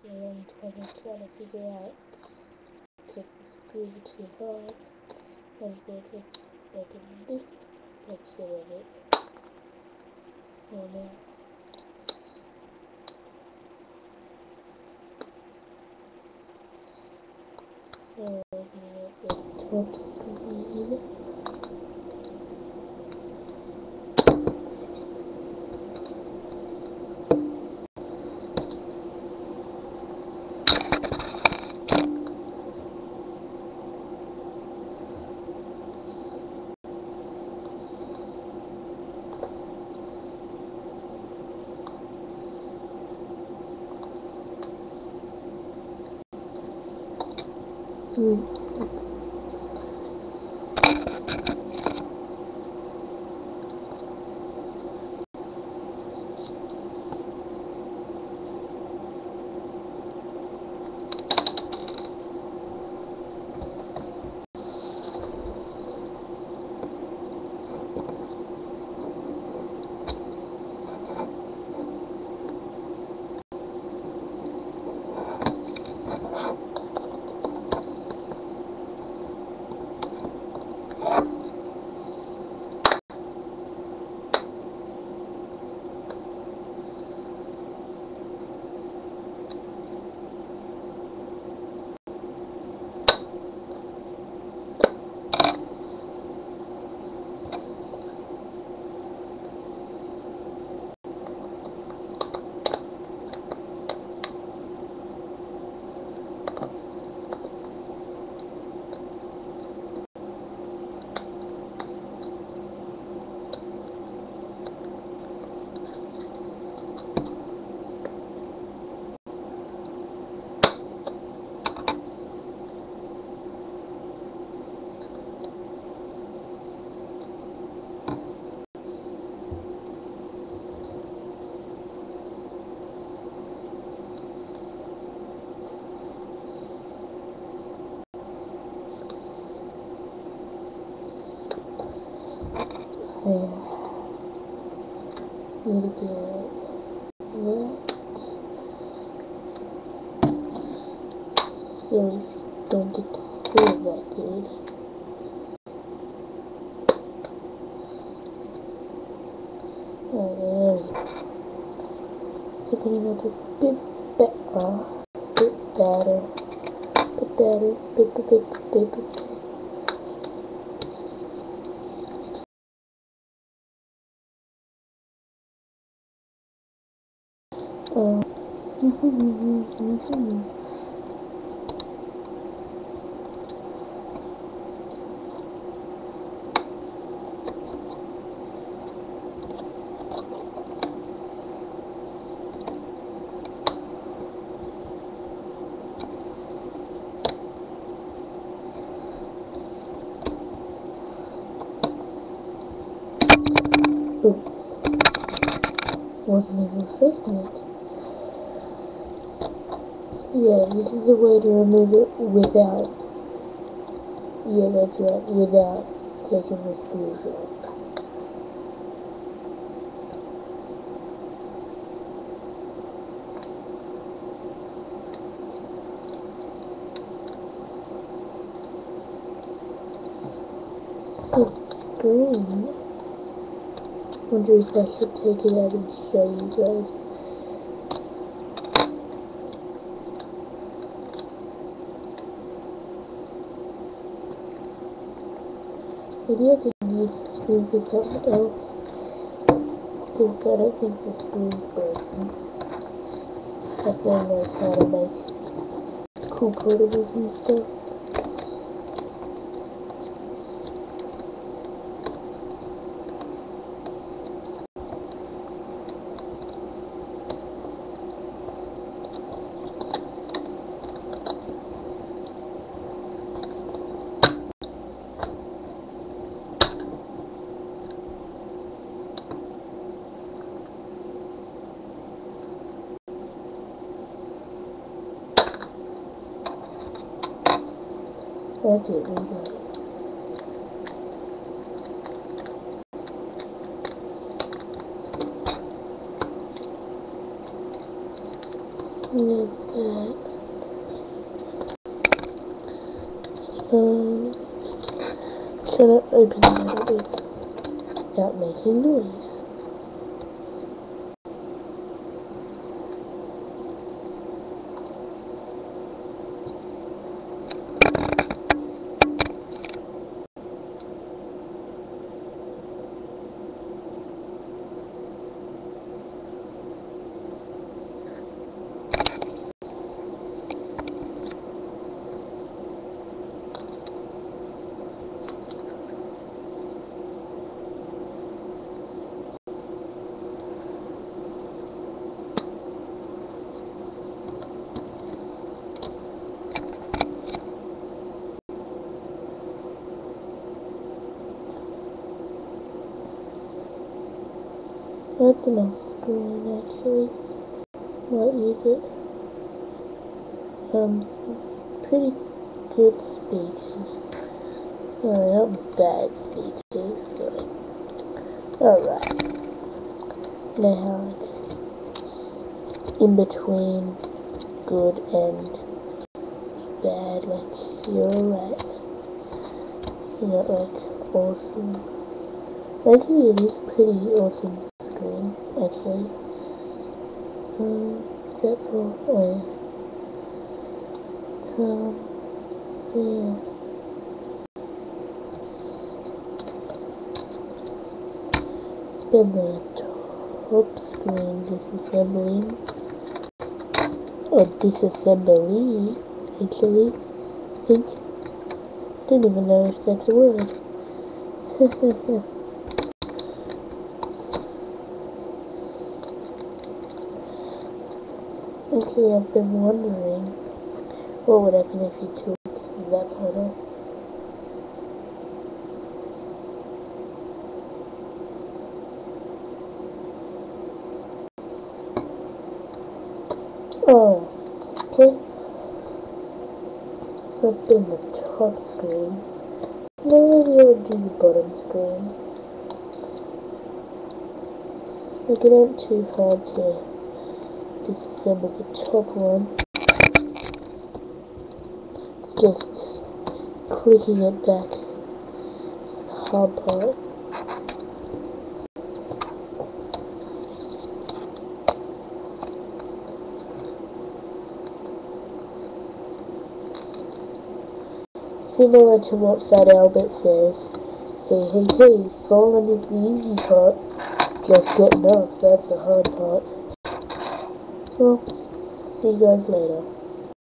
long time trying to figure out because the screws are too hard, and we'll just open this section of it for now. So the top screen. Need to get that. So if you don't get to see it that good. Alright. So putting up a bit better. Wasn't even facing it. Yeah, this is a way to remove it without, yeah, that's right, without taking the screws out. This screen, I wonder if I should take it out and show you guys. Maybe I could use the screen for something else, because I don't think the screen's broken. My friend knows how to make cool portables and stuff. That's it, we got it. There's that. Shut up, open that without making noise. That's a nice screen actually. Might use it. Pretty good speakers. Not bad speakers, but alright. Now how it's in between good and bad, like you're alright. You're not like awesome. Actually it is a pretty awesome screen, actually. Except for so yeah. It's been the top screen disassembling. Or disassembly, actually. I think. Didn't even know if that's a word. Actually, I've been wondering what would happen if you took that part off. Oh, okay. So it's been the top screen. Now we'll do the bottom screen. Like it ain't too hard to disassemble the top one. It's just clicking it back. It's the hard part. Similar to what Fat Albert says, hey, falling is the easy part, just getting up, that's the hard part. Well, see you guys later.